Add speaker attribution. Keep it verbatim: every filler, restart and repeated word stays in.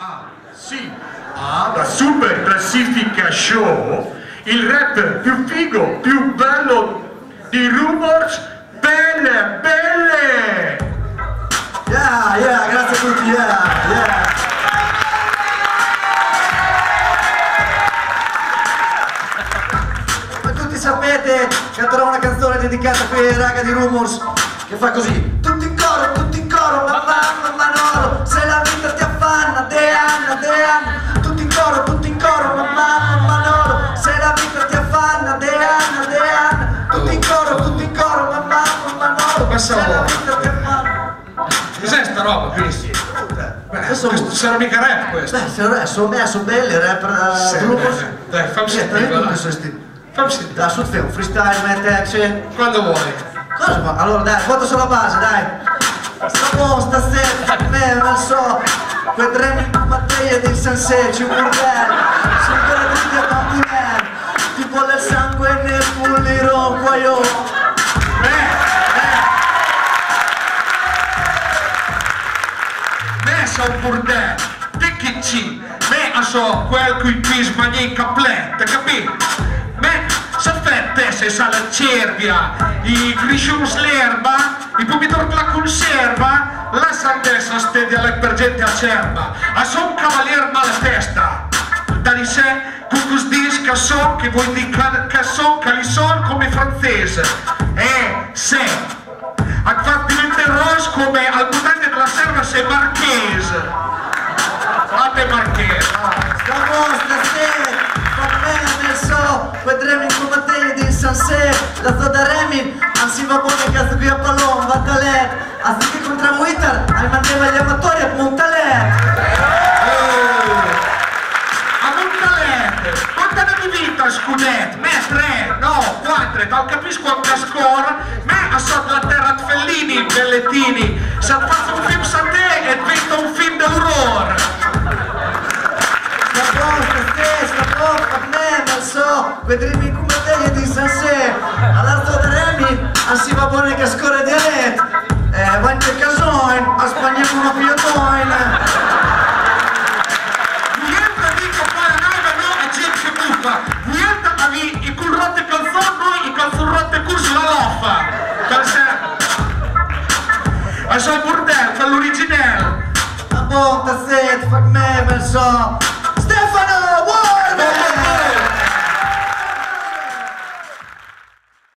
Speaker 1: Ah, sì, ah, la super classifica show, il rap più figo, più bello di Rumors, belle, belle!
Speaker 2: Yeah, yeah, grazie a tutti, yeah, yeah! Come tutti sapete, canterò una canzone dedicata a quei raga di Rumors che fa così: tutti in coro, tutti in coro, mamma, mamma, noro, se la vita ti affanna, de anna, de anna, tutti in coro, tutti in coro, mamma, mamma, noro, se la vita ti affanna, de anna, de anna, tutti in coro, tutti in coro, mamma, mamma, noro, se la vita ti affanna.
Speaker 1: Cos'è sta roba qui? Beh,
Speaker 2: Adesso-
Speaker 1: questo sarà mica rap questo.
Speaker 2: Beh, se rap, sono me, sono belli, rapper
Speaker 1: Sì,
Speaker 2: di Rumors.
Speaker 1: dai, fammi sentire,
Speaker 2: Senti,
Speaker 1: va.
Speaker 2: questo sti-
Speaker 1: Fammi sentire.
Speaker 2: Dai, sul film, freestyle, mette action.
Speaker 1: Quando vuoi.
Speaker 2: Cosa fa? Allora dai, quanto sulla base, dai. Sta buono stasera, me non so. Vedremo in battaglia del Sansè, ci un bordello. Sono quella di te bambinello. Ti vuole il sangue nel pulliro, qua io.
Speaker 1: Me sono un bordello, te che ci? Me so quel cui pis mani caplette, capì? Me so fette se sa la cervia, i griscius l'erba, i pomidor la conserva, la santessa stedia le per gente acerba, a son cavalier mala testa, da di sé, cucus dis che son, che vuoi di che son, che li son come francese, e se. Ha fatto diventare rosso come al mutante della serva sei marchese. Fate marchese.
Speaker 2: Sta buono stasera, fa me nel so. Vedremo in battaglia del Sansè. La sto da Remin, anzi va buona cazzo qui a Palom, Battalet. Anziché contro Witter, ai mandeva gli amatori a Montalet.
Speaker 1: A Montalet, quanta ne di vita scudet? Me tre, no, quattro, non capisco quanta score, me a sotto la terra Fellini, Bellettini, se faccio un film sa te e diventa un film d'horror.
Speaker 2: Sta buono stasera, sta buono, fa me nel so. Vedremo in battaglia del Sansè. Alla sto da Remin, anzi va buona che scorre di Alè.